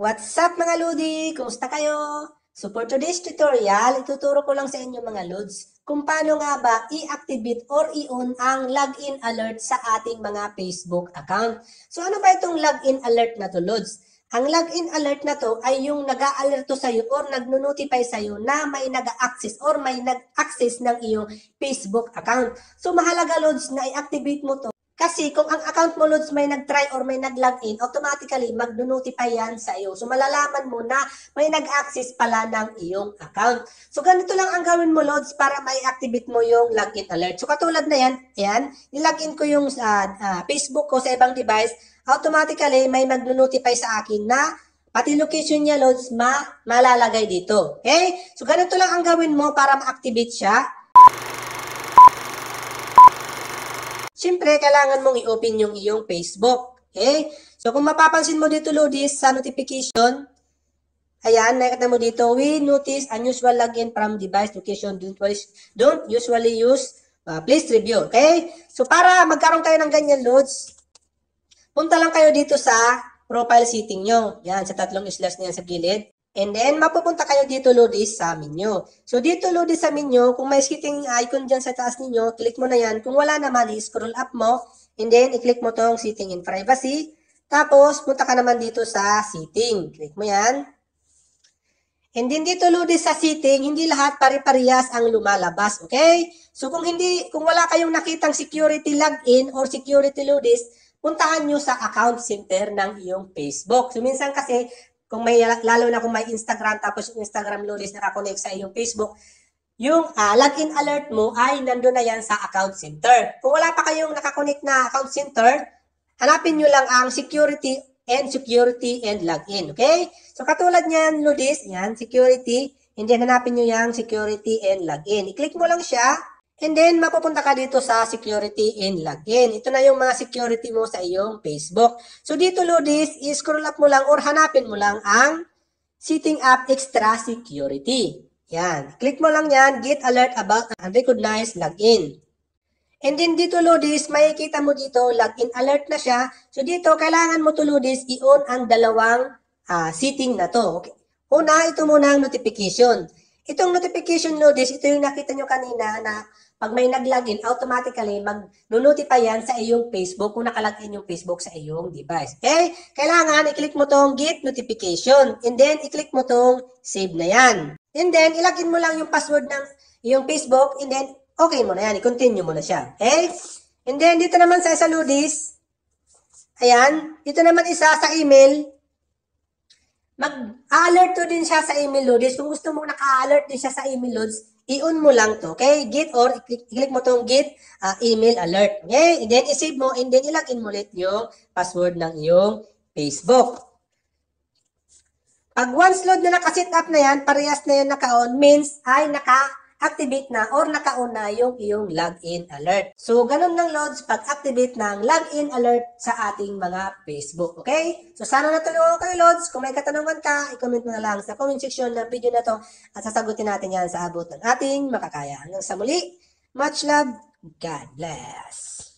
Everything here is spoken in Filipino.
What's up mga Lodi? Kumusta kayo? So for today's tutorial, ituturo ko lang sa inyo mga Lods kung paano nga ba i-activate or i-on ang login alert sa ating mga Facebook account. So ano ba itong login alert na to, Lods? Ang login alert na to ay yung nag-aalerto sa'yo or nagno-notify sa'yo na may nag-access or may nag-access ng iyong Facebook account. So mahalaga, Lods, na i-activate mo to. Kasi kung ang account mo, Lods, may nag-try or may nag-login, automatically mag-notify yan sa iyo. So malalaman mo na may nag-access pala ng iyong account. So ganito lang ang gawin mo, Lods, para mai-activate mo yung login alert. So katulad na yan, ayan, nilogin ko yung Facebook ko sa ibang device, automatically may mag-notify sa akin na pati location niya, Lods, malalagay dito. Okay? So ganito lang ang gawin mo para ma-activate siya. Siyempre, kailangan mong i-open yung iyong Facebook. Okay? So, kung mapapansin mo dito, Lodis, sa notification, ayan, nakikita mo dito, we notice unusual login from device location don't usually use, please review. Okay? So, para magkaroon kayo ng ganyan, Lods, punta lang kayo dito sa profile setting nyo. Yan, sa tatlong slash na yan sa gilid. And then, mapupunta kayo dito, Lodis, sa menu. So, dito, Lodis, sa menu, kung may setting icon dyan sa taas ninyo, click mo na yan. Kung wala naman, i-scroll up mo. And then, i-click mo tong setting in privacy. Tapos, punta ka naman dito sa setting. Click mo yan. And then, dito, Lodis, sa setting, hindi lahat pare-parehas ang lumalabas. Okay? So, kung wala kayong nakitang security login or security, Lodis, puntahan nyo sa account center ng iyong Facebook. So, minsan kasi, lalo na kung may Instagram, tapos yung Instagram, Lodis, nakakonect sa iyong Facebook, yung login alert mo ay nandun na yan sa account center. Kung wala pa kayong nakakonect na account center, hanapin nyo lang ang security and login. Okay? So, katulad niyan, Lodis, yan, security, and then hanapin nyo yung security and login. I-click mo lang siya. And then, mapupunta ka dito sa security and login. Ito na yung mga security mo sa iyong Facebook. So, dito, Lodis, i-scroll up mo lang or hanapin mo lang ang setting up extra security. Yan. Click mo lang yan, get alert about unrecognized login. And then, dito, Lodis, makikita mo dito, login alert na siya. So, dito, kailangan mo to, Lodis, i-on ang dalawang setting na to. Okay. Una, ito muna ang notification. Itong notification, Lodis, ito yung nakita nyo kanina na pag may nag-login, automatically mag-notify yan sa iyong Facebook kung nakalagin yung Facebook sa iyong device. Okay? Kailangan i-click mo tong get notification. And then, i-click mo tong save na yan. And then, ilagin mo lang yung password ng iyong Facebook. And then, okay mo na yan. I-continue mo na siya. Okay? And then, dito naman sa isa, Lodis. Ayan. Dito naman isa sa email. Mag-alert to din siya sa email, Lodis. Kung gusto mo naka-alert din siya sa email, Lods, i-on mo lang to, okay? Get or i-click mo tong get email alert, okay? And then, i-save mo and then ilagin mo ulit yung password ng iyong Facebook. Pag once, Lod, na naka-set up na yan, parehas na yan naka-on, means ay naka-activate na or naka-on na yung iyong login alert. So, ganun lang, Lods, pag-activate ng login alert sa ating mga Facebook, okay? So, sana natulungan kayo, Lods. Kung may katanungan ka, i-comment mo na lang sa comment section ng video na to at sasagutin natin yan sa abot ng ating makakaya. Hanggang sa muli, much love, God bless.